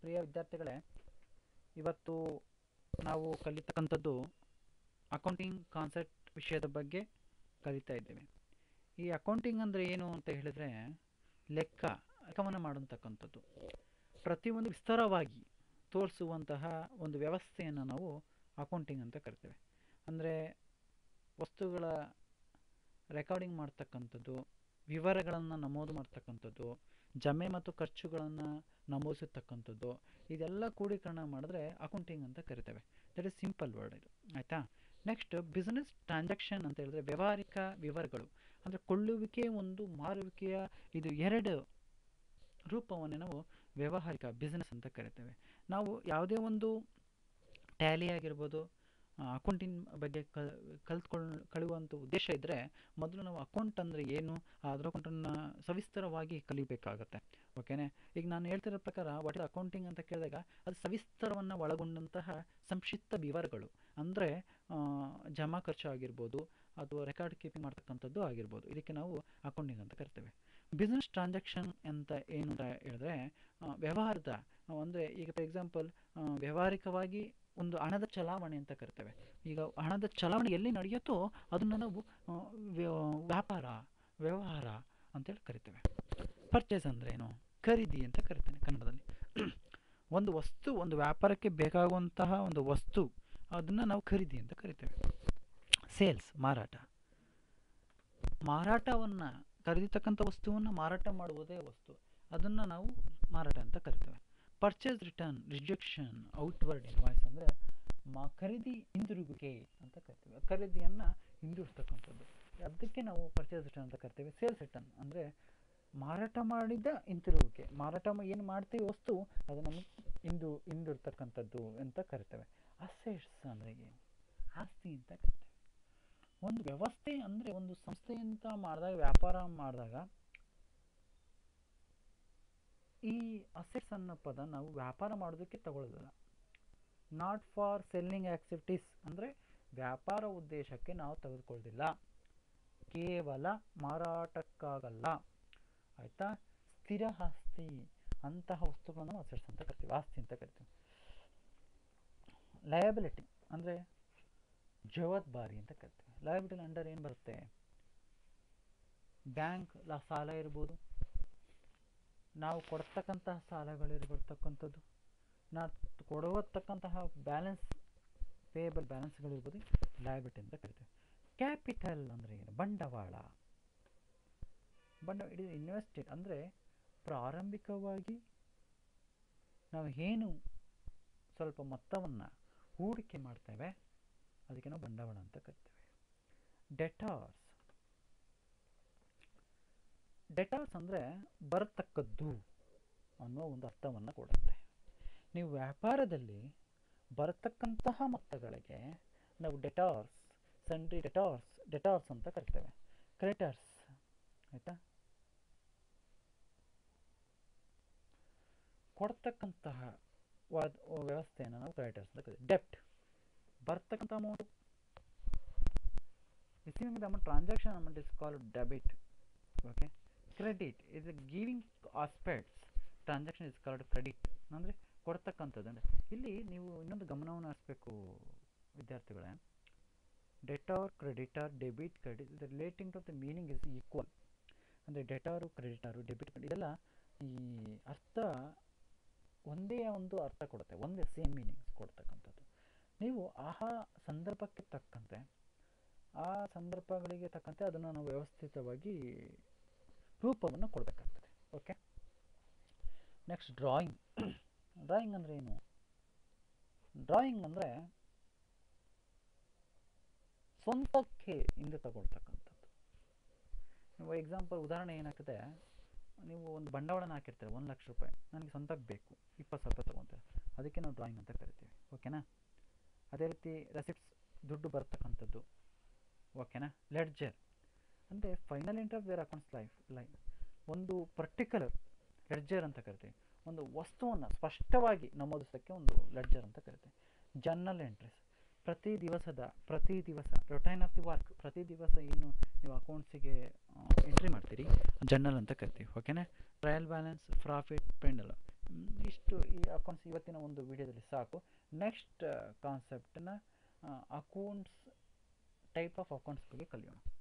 ಪ್ರಿಯ ವಿದ್ಯಾರ್ಥಿಗಳೇ, ಇವತ್ತು ನಾವು ಕಲಿತಕ್ಕಂಥದ್ದು ಅಕೌಂಟಿಂಗ್ ಕಾನ್ಸೆಪ್ಟ್ ವಿಷಯದ ಬಗ್ಗೆ ಕಲಿತಾ ಇದ್ದೇವೆ. ಈ ಅಕೌಂಟಿಂಗ್ ಅಂದರೆ ಏನು ಅಂತ ಹೇಳಿದರೆ, ಲೆಕ್ಕವನ್ನು ಮಾಡತಕ್ಕಂಥದ್ದು, ಪ್ರತಿಯೊಂದು ವಿಸ್ತಾರವಾಗಿ ತೋರಿಸುವಂತಹ ಒಂದು ವ್ಯವಸ್ಥೆಯನ್ನು ನಾವು ಅಕೌಂಟಿಂಗ್ ಅಂತ ಕರಿತೇವೆ. ಅಂದರೆ ವಸ್ತುಗಳ ರೆಕಾರ್ಡಿಂಗ್ ಮಾಡ್ತಕ್ಕಂಥದ್ದು, ವಿವರಗಳನ್ನು ನಮೂದು ಮಾಡ್ತಕ್ಕಂಥದ್ದು, ಜಮೆ ಮತ್ತು ಖರ್ಚುಗಳನ್ನು ನಮೂದಿಸತಕ್ಕಂಥದ್ದು, ಇದೆಲ್ಲ ಕ್ರೋಢೀಕರಣ ಮಾಡಿದ್ರೆ ಅಕೌಂಟಿಂಗ್ ಅಂತ ಕರಿತೇವೆ. ದಟ್ ಈಸ್ ಸಿಂಪಲ್ ವರ್ಡ್ ಇದು, ಆಯಿತಾ. ನೆಕ್ಸ್ಟ್ ಬಿಸ್ನೆಸ್ ಟ್ರಾನ್ಸಾಕ್ಷನ್ ಅಂತ ಹೇಳಿದ್ರೆ ವ್ಯಾವಹಾರಿಕ ವಿವರಗಳು, ಅಂದರೆ ಕೊಳ್ಳುವಿಕೆ ಒಂದು ಮಾರುವಿಕೆಯ ಇದು ಎರಡು ರೂಪವನ್ನೇ ನಾವು ವ್ಯಾವಹಾರಿಕ ಬಿಸ್ನೆಸ್ ಅಂತ ಕರಿತೇವೆ. ನಾವು ಯಾವುದೇ ಒಂದು ಟ್ಯಾಲಿ ಆಗಿರ್ಬೋದು, ಅಕೌಂಟಿಂಗ್ ಬಗ್ಗೆ ಕಲಿಯುವಂಥ ಉದ್ದೇಶ ಇದ್ದರೆ ಮೊದಲು ನಾವು ಅಕೌಂಟ್ ಅಂದರೆ ಏನು, ಅದರ ಅಕೌಂಟನ್ನು ಸವಿಸ್ತರವಾಗಿ ಕಲಿಬೇಕಾಗತ್ತೆ. ಓಕೆನೇ. ಈಗ ನಾನು ಹೇಳ್ತಿರೋ ಪ್ರಕಾರ ವಾಟ್ ಇಸ್ ಅಕೌಂಟಿಂಗ್ ಅಂತ ಕೇಳಿದಾಗ ಅದು ಸವಿಸ್ತರವನ್ನು ಒಳಗೊಂಡಂತಹ ಸಂಕ್ಷಿಪ್ತ ವಿವರಗಳು, ಅಂದರೆ ಜಮಾ ಖರ್ಚು ಆಗಿರ್ಬೋದು ಅಥವಾ ರೆಕಾರ್ಡ್ ಕೀಪಿಂಗ್ ಮಾಡ್ತಕ್ಕಂಥದ್ದು ಆಗಿರ್ಬೋದು, ಇದಕ್ಕೆ ನಾವು ಅಕೌಂಟಿಂಗ್ ಅಂತ ಕರಿತೇವೆ. ಬಿಸ್ನೆಸ್ ಟ್ರಾನ್ಸಾಕ್ಷನ್ ಅಂತ ಏನು ಅಂತ ಹೇಳಿದ್ರೆ ವ್ಯವಹಾರದ, ಅಂದರೆ ಈಗ ಫಾರ್ ಎಕ್ಸಾಂಪಲ್ ವ್ಯಾವಹಾರಿಕವಾಗಿ ಒಂದು ಹಣದ ಚಲಾವಣೆ ಅಂತ ಕರಿತೇವೆ. ಈಗ ಹಣದ ಚಲಾವಣೆ ಎಲ್ಲಿ ನಡೆಯುತ್ತೋ ಅದನ್ನು ನಾವು ವ್ಯವಹಾರ ಅಂತೇಳಿ ಕರಿತೇವೆ. ಪರ್ಚೇಸ್ ಅಂದರೆ ಏನು, ಖರೀದಿ ಅಂತ ಕರಿತೇನೆ ಕನ್ನಡದಲ್ಲಿ. ಒಂದು ವಸ್ತು, ಒಂದು ವ್ಯಾಪಾರಕ್ಕೆ ಬೇಕಾಗುವಂತಹ ಒಂದು ವಸ್ತು, ಅದನ್ನು ನಾವು ಖರೀದಿ ಅಂತ ಕರಿತೇವೆ. ಸೇಲ್ಸ್, ಮಾರಾಟವನ್ನು ಖರೀದಿತಕ್ಕಂಥ ವಸ್ತುವನ್ನು ಮಾರಾಟ ಮಾಡುವುದೇ ವಸ್ತು, ಅದನ್ನು ನಾವು ಮಾರಾಟ ಅಂತ ಕರಿತೇವೆ. Purchase return, rejection, outward invoice ಅಂದರೆ ಖರೀದಿ ಹಿಂದಿರುಗುವಿಕೆ ಅಂತ ಕರಿತೇವೆ. ಖರೀದಿಯನ್ನು ಹಿಂದಿರುಗಿಸ್ತಕ್ಕಂಥದ್ದು, ಅದಕ್ಕೆ ನಾವು ಪರ್ಚೇಸ್ ರಿಟರ್ನ್ ಅಂತ ಕರಿತೇವೆ. ಸೇಲ್ಸ್ ರಿಟರ್ನ್ ಅಂದರೆ ಮಾರಾಟ ಮಾಡಿದ ಹಿಂತಿರುಗುವಿಕೆ, ಮಾರಾಟ ಏನು ಮಾಡ್ತೀವಿ ವಸ್ತು ಅದನ್ನು ಹಿಂದಿರ್ತಕ್ಕಂಥದ್ದು ಅಂತ ಕರಿತೇವೆ. ಅಸೆಟ್ಸ್ ಅಂದರೆ ಏನು, ಆಸ್ತಿ ಅಂತ ಕರಿತೇವೆ. ಒಂದು ವ್ಯವಸ್ಥೆ ಅಂದರೆ ಒಂದು ಸಂಸ್ಥೆ ಅಂತ ಮಾಡಿದಾಗ, ವ್ಯಾಪಾರ ಮಾಡಿದಾಗ ಈ ಅಸೆಟ್ಸ್ ಅನ್ನೋ ಪದ ನಾವು ವ್ಯಾಪಾರ ಮಾಡೋದಕ್ಕೆ ತಗೊಳ್ಳೋದಿಲ್ಲ. ನಾಟ್ ಫಾರ್ ಸೆಲ್ಲಿಂಗ್ ಆಕ್ಟಿವಿಟೀಸ್ ಅಂದರೆ ವ್ಯಾಪಾರ ಉದ್ದೇಶಕ್ಕೆ ನಾವು ತೆಗೆದುಕೊಳ್ಳೋದಿಲ್ಲ, ಕೇವಲ ಮಾರಾಟಕ್ಕಾಗಲ್ಲ, ಆಯಿತಾ. ಸ್ಥಿರ ಆಸ್ತಿ ಅಂತಹ ವಸ್ತುಗಳನ್ನು ಅಸೆಟ್ಸ್ ಅಂತ ಕರಿತೀವಿ, ಆಸ್ತಿ ಅಂತ ಕರಿತೀವಿ. ಲಯಬಿಲಿಟಿ ಅಂದರೆ ಜವಾಬ್ದಾರಿ ಅಂತ ಕರಿತೀವಿ. ಲಯಬಿಲಿಟಿ ಅಂಡರ್ ಏನು ಬರುತ್ತೆ, ಬ್ಯಾಂಕ್ ಸಾಲ ಇರ್ಬೋದು, ನಾವು ಕೊಡ್ತಕ್ಕಂತಹ ಸಾಲಗಳಿರ್ಬರ್ತಕ್ಕಂಥದ್ದು, ನಾವು ಕೊಡುವತಕ್ಕಂತಹ ಬ್ಯಾಲೆನ್ಸ್, ಪೇಬಲ್ ಬ್ಯಾಲೆನ್ಸ್ಗಳಿರ್ಬೋದು, ಲಯಬಿಲಿಟಿ ಅಂತ ಕರಿತೀವಿ. ಕ್ಯಾಪಿಟಲ್ ಅಂದರೆ ಏನು, ಬಂಡವಾಳ. ಇಟ್ ಇಸ್ ಇನ್ವೆಸ್ಟೆಡ್ ಅಂದರೆ ಪ್ರಾರಂಭಿಕವಾಗಿ ನಾವು ಏನು ಸ್ವಲ್ಪ ಮೊತ್ತವನ್ನು ಹೂಡಿಕೆ ಮಾಡ್ತೇವೆ ಅದಕ್ಕೆ ನಾವು ಬಂಡವಾಳ ಅಂತ ಕರಿತೇವೆ. ಡೆಟಾರ್ಸ್ ಅಂದರೆ ಬರತಕ್ಕದ್ದು ಅನ್ನೋ ಒಂದು ಅರ್ಥವನ್ನು ಕೊಡುತ್ತೆ. ನೀವು ವ್ಯಾಪಾರದಲ್ಲಿ ಬರತಕ್ಕಂತಹ ಮೊತ್ತಗಳಿಗೆ ನಾವು ಡೆಟಾರ್ಸ್, ಸನ್ರಿ ಡೆಟಾರ್ಸ್ ಅಂತ ಕರಿತೇವೆ. ಕ್ರೆಡಿಟರ್ಸ್, ಆಯಿತಾ, ಕೊಡ್ತಕ್ಕಂತಹ ವ್ಯವಸ್ಥೆಯನ್ನು ನಾವು ಕ್ರೆಡಿಟರ್ಸ್ ಅಂತ ಕರಿತೇವೆ. ಡೆಪ್ಟ್, ಬರ್ತಕ್ಕಂಥ amount, receiving the amount, transaction amount is called debit. Okay. Credit is giving aspects, transaction is called credit ಅಂದರೆ ಕೊಡ್ತಕ್ಕಂಥದ್ದು. ಅಂದರೆ ಇಲ್ಲಿ ನೀವು ಇನ್ನೊಂದು ಗಮನವನ್ನು ಹರಿಸಬೇಕು ವಿದ್ಯಾರ್ಥಿಗಳೇ, debtor, creditor, debit, credit relating to the meaning is equal. ಅಂದರೆ ಡೆಟಾರು, ಕ್ರೆಡಿಟರು, ಡೆಬಿಟ್, ಇದೆಲ್ಲ ಈ ಅರ್ಥ ಒಂದೇ ಒಂದು ಅರ್ಥ ಕೊಡುತ್ತೆ, ಒಂದೇ ಸೇಮ್ ಮೀನಿಂಗ್ಸ್ ಕೊಡ್ತಕ್ಕಂಥದ್ದು. ನೀವು ಸಂದರ್ಭಕ್ಕೆ ತಕ್ಕಂತೆ, ಆ ಸಂದರ್ಭಗಳಿಗೆ ತಕ್ಕಂತೆ ಅದನ್ನು ನಾವು ವ್ಯವಸ್ಥಿತವಾಗಿ ರೂಪವನ್ನು ಕೊಡಬೇಕಾಗ್ತದೆ. ಓಕೆ. Next drawing. ಡ್ರಾಯಿಂಗ್ ಅಂದರೆ ಏನು, ಡ್ರಾಯಿಂಗ್ ಅಂದರೆ ಸ್ವಂತಕ್ಕೆ ಹಿಂದೆ ತಗೊಳ್ತಕ್ಕಂಥದ್ದು. ನೀವು ಎಕ್ಸಾಂಪಲ್ ಉದಾಹರಣೆ ಏನಾಗ್ತದೆ, ನೀವು ಒಂದು ಬಂಡವಾಳನ ಹಾಕಿರ್ತೀರ, 1 ಲಕ್ಷ ರೂಪಾಯಿ ನನಗೆ ಸ್ವಂತಕ್ಕೆ ಬೇಕು, 20,000 ರೂಪಾಯಿ ತೊಗೊತೀರ, ಅದಕ್ಕೆ ನಾವು ಡ್ರಾಯಿಂಗ್ ಅಂತ ಕರಿತೀವಿ. ಓಕೆನಾ. ಅದೇ ರೀತಿ ರೆಸಿಪ್ಟ್ಸ್, ದುಡ್ಡು ಬರ್ತಕ್ಕಂಥದ್ದು. ಓಕೆನಾ. ಲೆಡ್ಜರ್ ಅಂದರೆ final entry of their accounts line, ಒಂದು ಪರ್ಟಿಕ್ಯುಲರ್ ಲೆಡ್ಜರ್ ಅಂತ ಕರಿತೀವಿ. ಒಂದು ವಸ್ತುವನ್ನು ಸ್ಪಷ್ಟವಾಗಿ ನಮೂದಿಸೋಕ್ಕೆ ಒಂದು ಲೆಡ್ಜರ್ ಅಂತ ಕರಿತೀವಿ. ಜರ್ನಲ್ ಎಂಟ್ರೀಸ್, ಪ್ರತಿ ದಿವಸ ರೊಟೈನ್ ಆಫ್ ದಿ ವರ್ಕ್, ಪ್ರತಿ ದಿವಸ ಏನು ನೀವು ಅಕೌಂಟ್ಸಿಗೆ ಎಂಟ್ರಿ ಮಾಡ್ತೀರಿ, ಜರ್ನಲ್ ಅಂತ ಕರಿತೀವಿ. ಓಕೆನಾ. ಟ್ರಯಲ್ ಬ್ಯಾಲೆನ್ಸ್, ಪ್ರಾಫಿಟ್ ಪೆಂಡಲ್, ಇಷ್ಟು ಈ ಅಕೌಂಟ್ಸ್ ಇವತ್ತಿನ ಒಂದು ವಿಡಿಯೋದಲ್ಲಿ ಸಾಕು. ನೆಕ್ಸ್ಟ್ ಕಾನ್ಸೆಪ್ಟನ್ನ ಅಕೌಂಟ್ಸ್ ಟೈಪ್ ಆಫ್ ಅಕೌಂಟ್ಸ್ ಬಗ್ಗೆ ಕಲಿಯೋಣ.